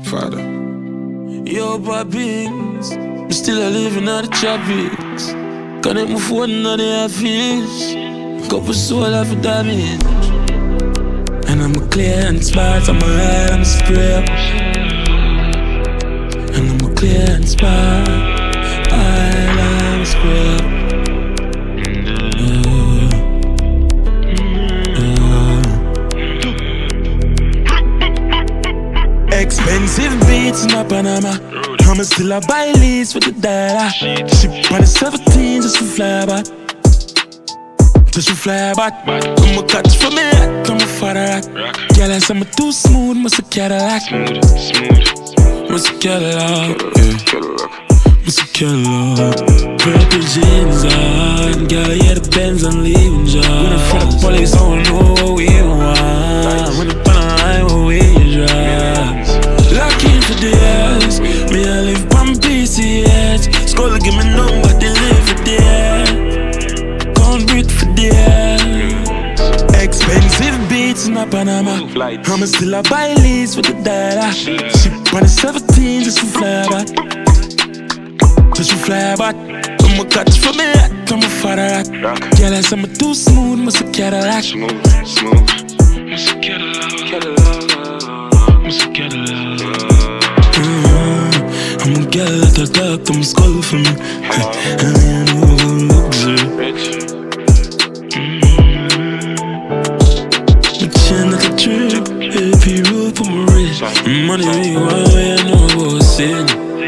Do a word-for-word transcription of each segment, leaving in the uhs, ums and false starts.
Father. Yo, poppins, I'm still a living out the tropics. Connect my phone on the office. Couple soul of damage. And I'm a clear and smart, I'm a ride, I'm a spray. And I'm a clear and smart, I'm a spray. Expensive beats in my Panama. I'ma still a buy leads with the dollar. Ship on the seventeen just to fly back. Just to fly back. I'ma catch for me, I'ma father rock. Girl, I say I'm too smooth, must a Cadillac. Smooth, smooth. Must a Cadillac, yeah. Must a Cadillac. Purple jeans on. Girl, yeah, the Benz I'm leaving job. When I'm from the police, I don't know what we want. When I'm on the line, what we drive. Lock in for the ass. Me, I live on P C H. Skull give me number, they live for the air. Can't breathe for the air. Expensive beats in my Panama. I'ma still a buy leads with the dollar. Ship on the seventeen just to fly back. Just to fly back. I'ma catch for me, I'ma father rock. Girl, I say I'm too smooth, must a Cadillac. Smooth, smooth. Must a Cadillac. Cadillac. Must a Cadillac. I'm a girl that I talk to my skull for me. I ain't no luxury. My chin like a drip, A P rope on my wrist. Money me one way, I know about sin.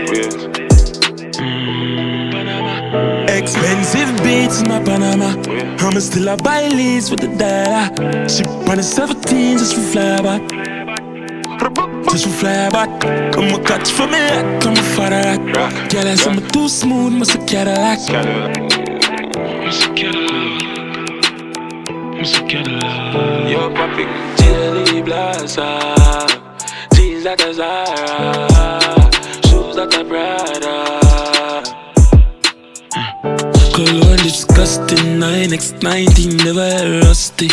Expensive beats in my Panama. I'ma still a buy leads with the dollar. Ship on the seventeen just to fly back. Just to fly back. I'ma catch for me, I'ma father rock. Girl, I say I'm too smooth, must a Cadillac. Must a Cadillac. Must a Cadillac. Yo, papi, G Blaza. Jeans like a Zara. Shoes like a Prada. Color disgusting, nine X nineteen, never rusty.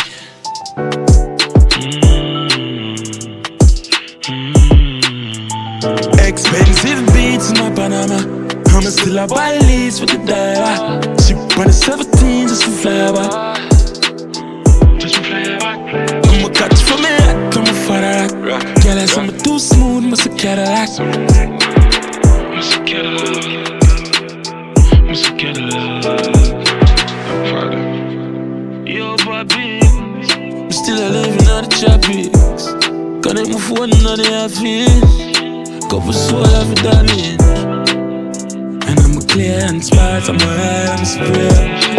Expensive beats in my Panama. I'ma still a buy leads with the dollar. Ship on the seventeen just to fly back. Just to fly back. I'ma catch for me, I'ma father rock. Girl, I say I'm too smooth, must a Cadillac. Must a Cadillac. Must a Cadillac. Father. Yo, poppins, I'm still a living out the tropics. Connect my phone on the office. Couple soul of damage. And I'm a clear and smart, I'm a ride, I'm a spray.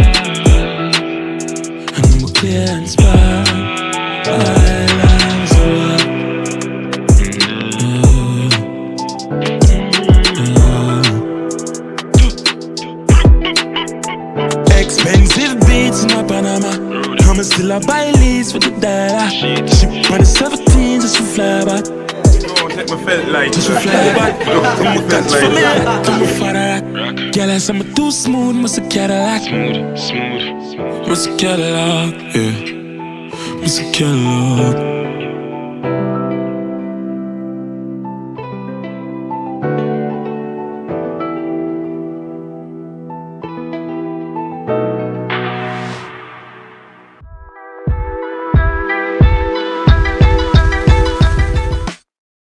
And I'm a clear and smart, ride, I'm a spray. Expensive beats in my Panama. I'ma still a buy leads with the dollar. Ship on the seventeen just to fly back. Just to fly back. I'ma catch for me, I'ma father rock. Girl, I say I'm too smooth, must a Cadillac. Smooth, smooth. Must a Cadillac, yeah. Must a Cadillac.